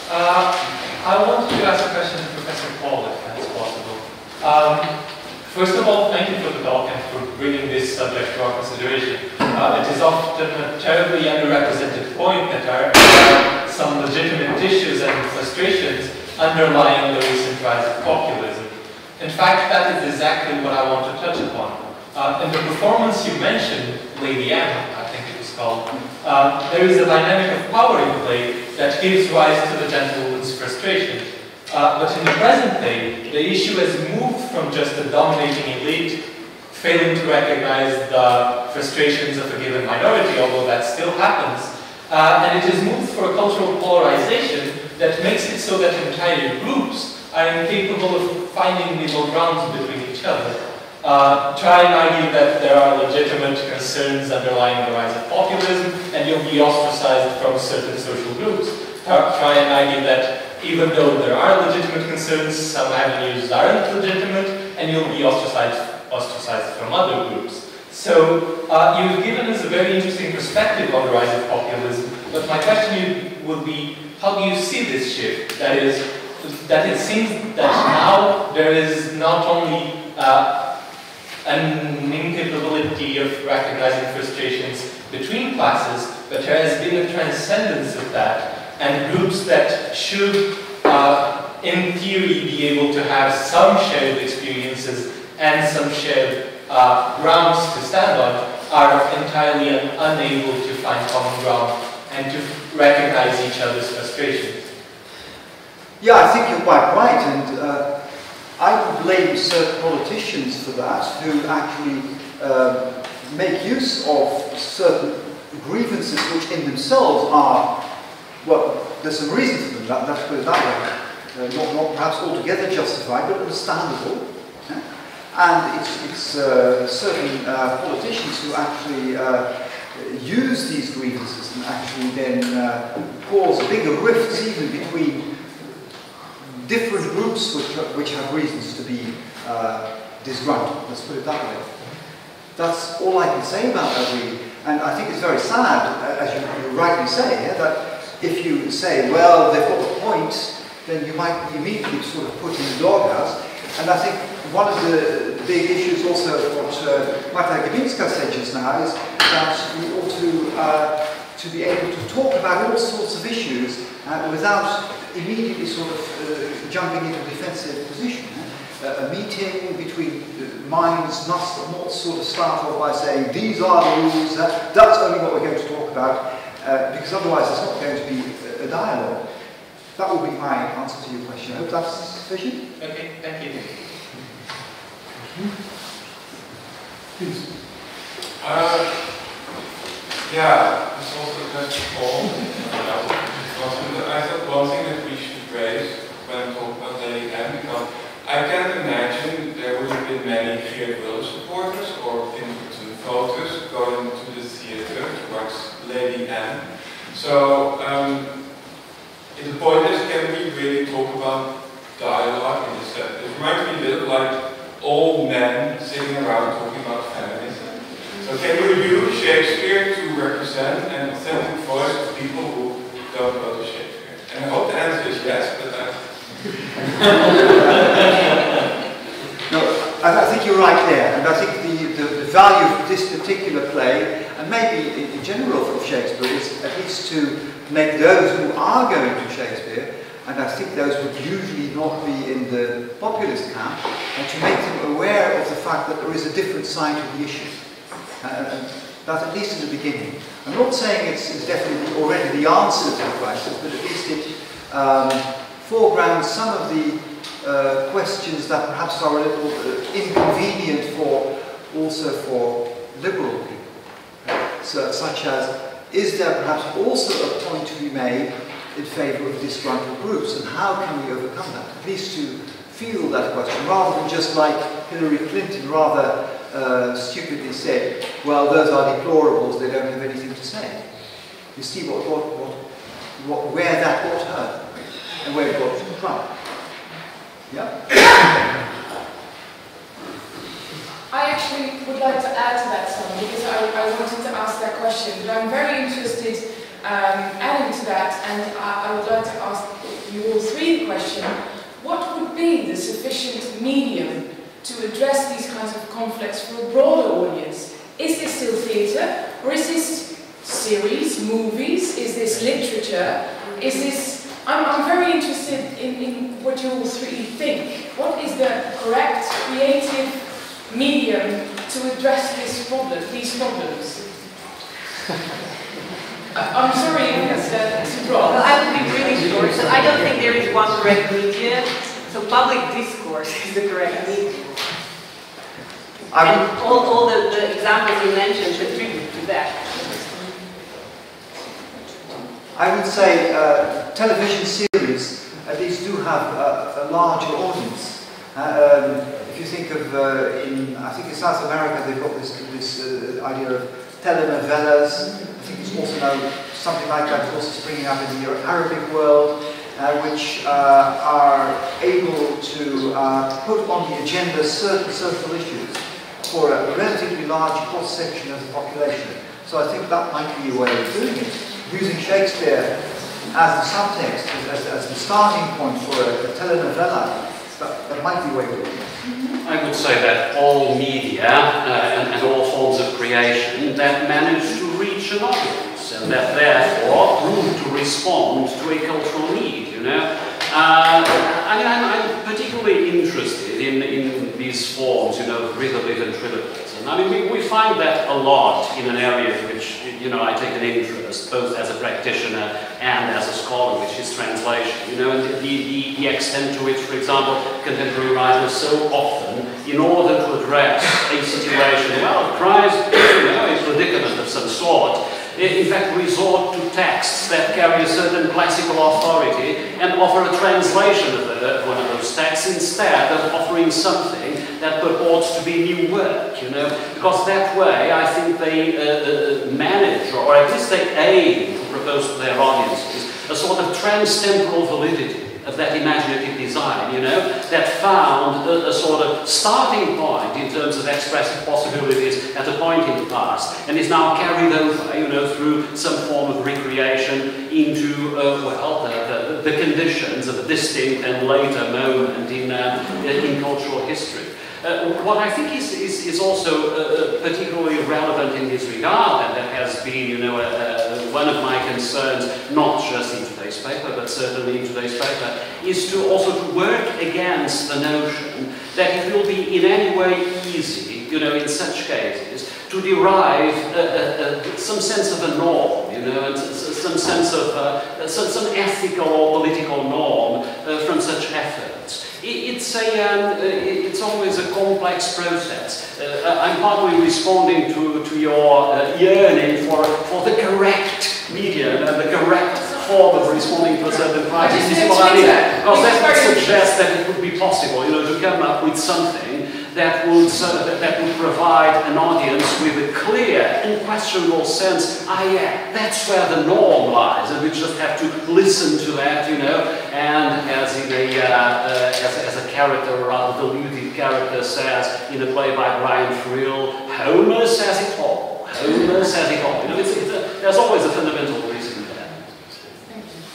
I wanted to ask a question to Professor Paul, if that's possible. First of all, thank you for the talk and for bringing this subject to our consideration. It is often a terribly underrepresented point that there are some legitimate issues and frustrations underlying the recent rise of populism. In fact, that is exactly what I want to touch upon. In the performance you mentioned, Lady Anne, I think it was called, there is a dynamic of power in play that gives rise to the gentlewoman's frustration. But in the present day, the issue has moved from just a dominating elite failing to recognize the frustrations of a given minority, although that still happens, and it has moved for a cultural polarization that makes it so that entire groups are incapable of finding middle grounds between each other. Try and argue that there are legitimate concerns underlying the rise of populism, and you'll be ostracized from certain social groups. Try and argue that even though there are legitimate concerns, some avenues aren't legitimate, and you'll be ostracized from other groups. So you've given us a very interesting perspective on the rise of populism, but my question would be, how do you see this shift? That is, that it seems that now there is not only an incapability of recognizing frustrations between classes, but there has been a transcendence of that, and groups that should, in theory, be able to have some shared experiences and some shared grounds to stand on are entirely unable to find common ground and to recognize each other's frustrations. Yeah, I think you're quite right, and I would blame certain politicians for that, who actually make use of certain grievances which in themselves are, well, there's some reason for them, let's put it that way, not perhaps altogether justified, but understandable. And it's certain politicians who actually use these grievances and actually then cause bigger rifts even between different groups which have reasons to be disgruntled. Let's put it that way. That's all I can say about that, really. And I think it's very sad, as you rightly say, that if you say, well, they've got a point, then you might immediately sort of put in the doghouse. And I think one of the big issues also, what Marta Gabinska said just now, is that we ought to be able to talk about all sorts of issues without immediately sort of jumping into a defensive position. A meeting between minds must not sort of start off by saying, these are the rules, that's only what we're going to talk about, because otherwise it's not going to be a dialogue. That will be my answer to your question. I hope that's sufficient. Okay, thank you. Please. Yeah, it's also a question for Paul. I thought one thing that we should raise when talking about Lady Anne, because I can't imagine there would have been many Geert Wilders supporters or important voters going to the theatre towards Lady Anne. So, in the point is, can we really talk about dialogue in this sense? It reminds me a little like all men sitting around talking about feminism. So can you use Shakespeare to represent an authentic voice of people who don't go to Shakespeare? And I hope the answer is yes, but No, I think you're right there, and I think the value of this particular play, and maybe in general of Shakespeare, is at least to make those who are going to Shakespeare, and I think those would usually not be in the populist camp, and to make them aware of the fact that there is a different side to the issue. And that at least in the beginning. I'm not saying it's definitely already the answer to the crisis, but at least it foregrounds some of the questions that perhaps are a little inconvenient also for liberal people. So, such as, is there perhaps also a point to be made in favour of disgruntled groups, and how can we overcome that? At least to feel that question, rather than just like Hillary Clinton rather stupidly said, well, those are deplorables, they don't have anything to say. You see where that got her, and where it got Trump. Yeah? I actually would like to add to that, Sam, because I wanted to ask that question, but I'm very interested adding to that, and I would like to ask you all three the question, what would be the sufficient medium to address these kinds of conflicts for a broader audience? Is this still theatre, or is this series, movies, is this literature, is this... I'm very interested in what you all three think. What is the correct, creative medium to address this problem, these problems? I'm sorry if it's wrong. Well, I would be really short. So I don't think there is one correct medium. So public discourse is the correct medium. And all the examples you mentioned contribute to that. I would say television series at least do have a larger audience. If you think of, I think in South America they've got this idea of telenovelas. I think it's also now something like that is also springing up in the Arabic world, which are able to put on the agenda certain social issues for a relatively large cross-section of the population. So I think that might be a way of doing it. Using Shakespeare as the subtext, as the starting point for a telenovela, that might be a way of doing it. I would say that all media and all forms of creation that manage to reach an audience and that therefore room to respond to a cultural need, you know. I mean, I'm particularly interested in these forms, you know, rhythmic and trilogies. And I mean, we find that a lot in an area in which, you know, I take an interest, both as a practitioner and as a scholar, which is translation. You know, and the extent to which, for example, contemporary writers so often, in order to address a situation, well, cries, you know, a predicament of some sort, in fact resort to texts that carry a certain classical authority and offer a translation of one of those texts instead of offering something that purports to be new work, you know, because that way I think they manage, or at least they aim to propose to their audiences a sort of trans-temporal validity of that imaginative design, you know, that found a sort of starting point in terms of expressive possibilities at a point in the past, and is now carried over, you know, through some form of recreation into, well, the conditions of a distinct and later moment in cultural history. What I think is also particularly relevant in this regard, and that has been, you know, one of my concerns, not just in today's paper, but certainly in today's paper, is to also to work against the notion that it will be in any way easy, you know, in such cases, to derive some sense of a norm, you know, and some sense of some ethical or political norm from such efforts. It's always a complex process. I'm partly responding to your yearning for the correct medium and the correct form of responding to a certain crisis. This is what I mean. Because that would suggest that it would be possible, you know, to come up with something that would provide an audience with a clear, unquestionable sense, yeah, that's where the norm lies, and we just have to listen to that, you know, and as in as a character, or rather diluted character says in a play by Brian Friel, Homer says it all. Homer says it all. You know, there's always a fundamental reason for that. Thank you.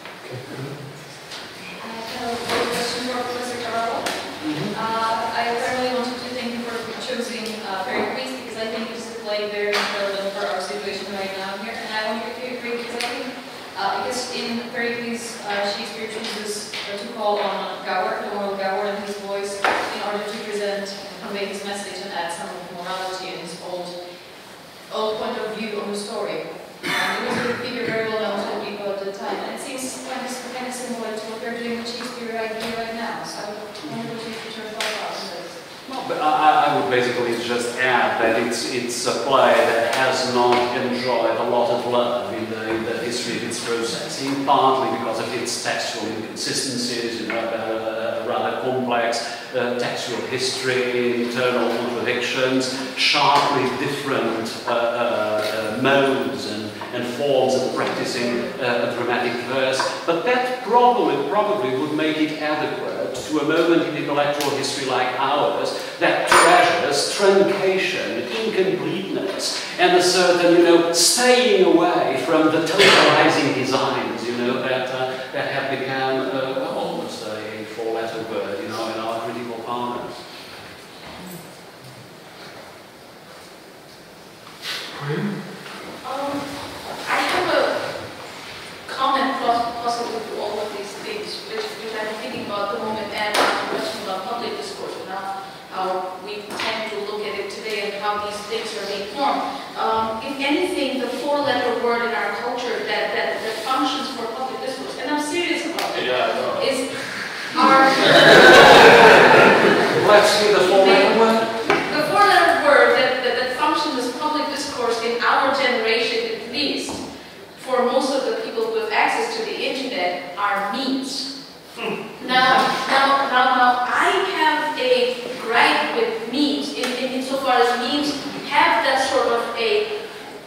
I have a question for Professor Carvalho. I primarily wanted to thank you for choosing Pericles, because I think it's a play very relevant for our situation right now here. And I wonder if you agree, because I think, because in Pericles, Shakespeare chooses to call on Gower, the moral Gower, and his voice in order to present and convey his message and add some morality and his old point of view on the story. It was a figure very well known to people at the time, and it seems kind of similar to what they're doing with Shakespeare right now. So I wonder what you your thoughts on this. No, but I would basically just add that it's a play that has not enjoyed a lot of love in the history of its processing, partly because of its textual inconsistencies, you know, rather complex textual history, internal contradictions, sharply different modes and forms of practicing a dramatic verse, but that probably would make it adequate to a moment in intellectual history like ours that treasures truncation, incompleteness, and a certain, you know, staying away from the totalizing designs, you know, that have become possible to all of these things, which I'm thinking about the moment and the question about public discourse and how we tend to look at it today and how these things are being formed. If anything, the four-letter word in our culture that functions for public discourse, and I'm serious about it, is our... Let's see the four-letter word. The four-letter word that functions as public discourse in our generation, at least, for most of the people who have access to the internet, are memes. Now, I have a gripe with memes insofar as memes have that sort of a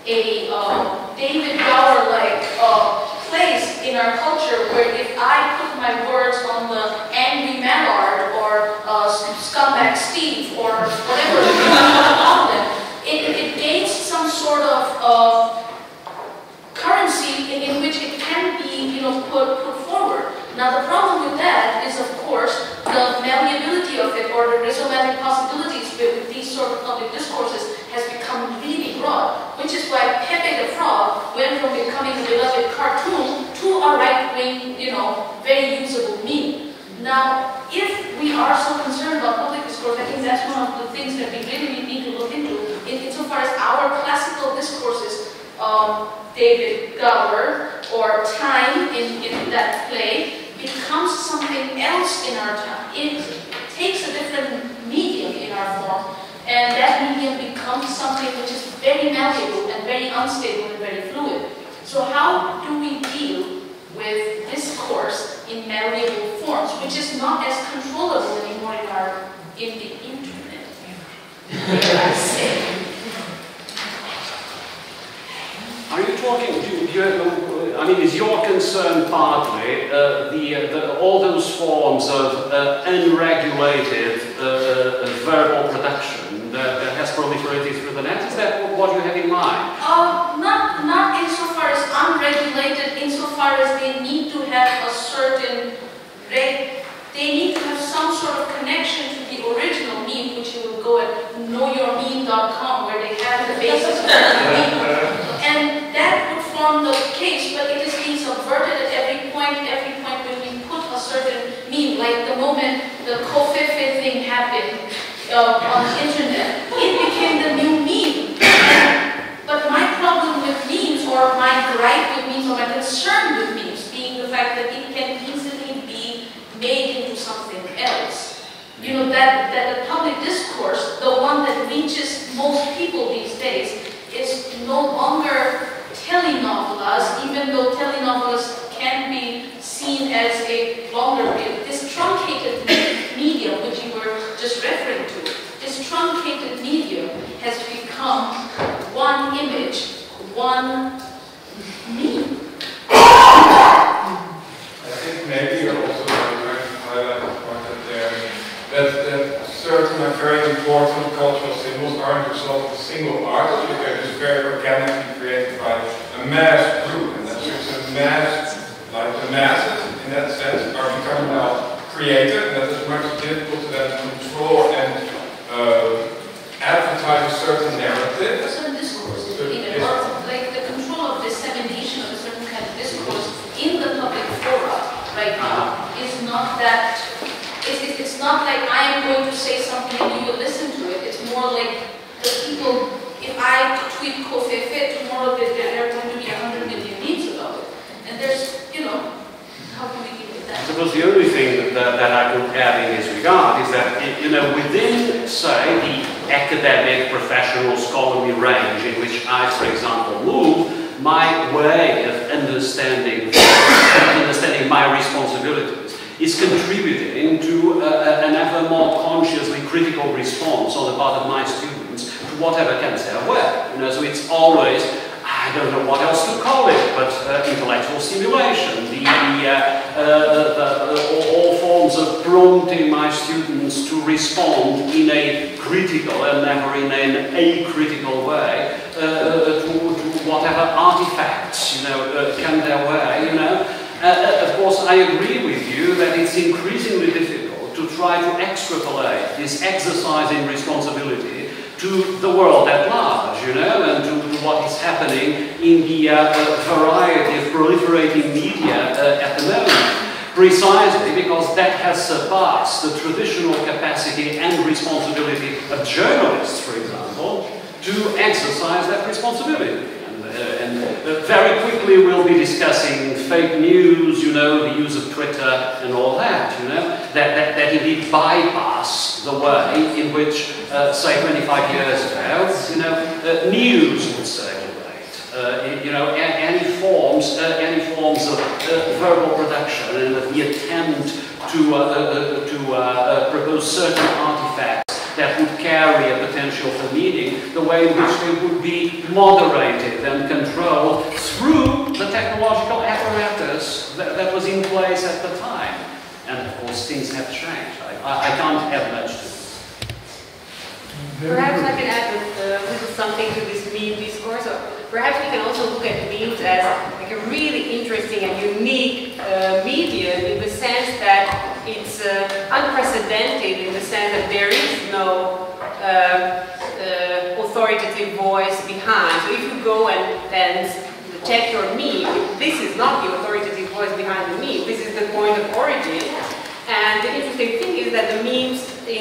David Gower-like place in our culture where if I put my words on the Angry Mallard or Scumbag Steve or whatever you want to call them, it gains some sort of currency in which it can be, put forward. Now the problem with that is, of course, the malleability of it or the rhizomatic possibilities with these sort of public discourses has become really broad, which is why Pepe the Frog went from becoming a beloved cartoon to a right-wing, very usable meme. Now, if we are so concerned about public discourse, I think that's one of the things that we really need to look into insofar as our classical discourses, David Gower or Time in that play, becomes something else in our time. It takes a different medium in our form, and that medium becomes something which is very malleable and very unstable and very fluid. So how do we deal with discourse in malleable forms, which is not as controllable anymore in the internet? I say. Are you talking, is your concern partly all those forms of unregulated verbal production that has proliferated through the net? Is that what you have in mind? Not insofar as unregulated, insofar as they need to have a certain rate. They need to have some sort of connection to the original meme, which you will go at knowyourmeme.com, where they have the basis of the meme. And that would form the case, but it is being subverted at every point when we put a certain meme. Like the moment the Kofefe thing happened on the internet, it became the new meme. But my problem with memes, or my gripe with memes, or my concern with memes, being the fact that it can easily be made into something else. That the public discourse, the one that reaches most people these days, is no longer telenovelas, even though telenovelas can be seen as a longer period. This truncated medium, which you were just referring to, this truncated medium has become one image, one meme. I think maybe you're also trying to highlight the point that certain very important cultural symbols aren't the result of a single artist, but they're just very organically created by a mass group, and that's just a mass, like the masses in that sense are becoming now creative, and that is much difficult to then control and advertise a certain narrative. A certain discourse, even, or like the control of dissemination of a certain kind of discourse in the public fora right now is not that. It's not like I am going to say something and you will listen to it. It's more like the people, if I tweet Kofefe, tomorrow there are going to be 100 million memes about it. And there's, how can we deal with that? Because the only thing that I could add in this regard is that, within, say, the academic, professional, scholarly range in which I, for example, move, my way of understanding my responsibilities is contributing to an ever more consciously critical response on the part of my students to whatever comes their way. So it's always, I don't know what else to call it, but intellectual stimulation, all forms of prompting my students to respond in a critical and never in an acritical way to whatever artifacts come their way. Of course, I agree with you that it's increasingly difficult to try to extrapolate this exercise in responsibility to the world at large. you know, and to what is happening in the variety of proliferating media at the moment. Precisely because that has surpassed the traditional capacity and responsibility of journalists, for example, to exercise that responsibility. And very quickly we'll be discussing fake news, you know, the use of Twitter and all that, you know, that indeed bypass the way in which, say, 25 years ago, you know, news would circulate. You know, any forms of verbal production and of the attempt to propose certain artifacts that would carry a potential for meaning, the way in which they would be moderated and controlled through the technological apparatus that was in place at the time. And of course, things have changed. I can't add much to this. Perhaps I can add something to this meme discourse. Or perhaps we can also look at memes as like a really interesting and unique medium in the sense that it's unprecedented in the sense that there is no authoritative voice behind. So if you go and check your meme, this is not the authoritative voice behind the meme. This is the point of origin. And the interesting thing is that the memes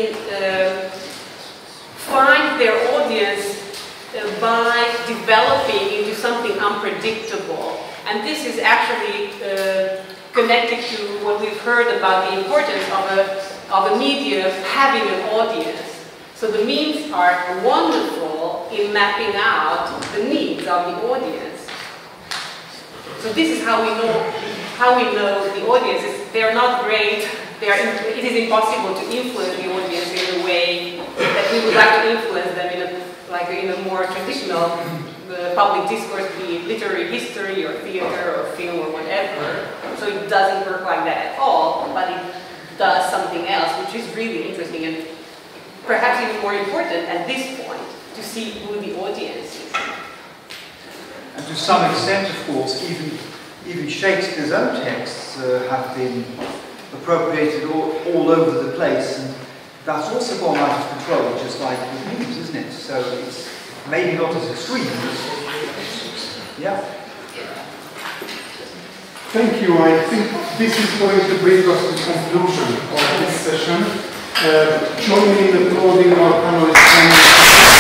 find their audience by developing into something unpredictable. And this is actually connected to what we've heard about the importance of a media having an audience. So the memes are wonderful in mapping out the needs of the audience. So this is how we know the audiences. They are not great. It is impossible to influence the audience in a way that we would like to influence them in a more traditional public discourse, be it literary history or theater or film or whatever. So it doesn't work like that at all, but it does something else, which is really interesting and perhaps even more important at this point to see who the audience is. And to some extent, of course, even Shakespeare's own texts have been appropriated all over the place, and that's also gone out of control, just like with memes, isn't it? So it's maybe not as extreme, but yeah. Thank you. I think this is going to bring us to the conclusion of this session. Join me in applauding our panelists.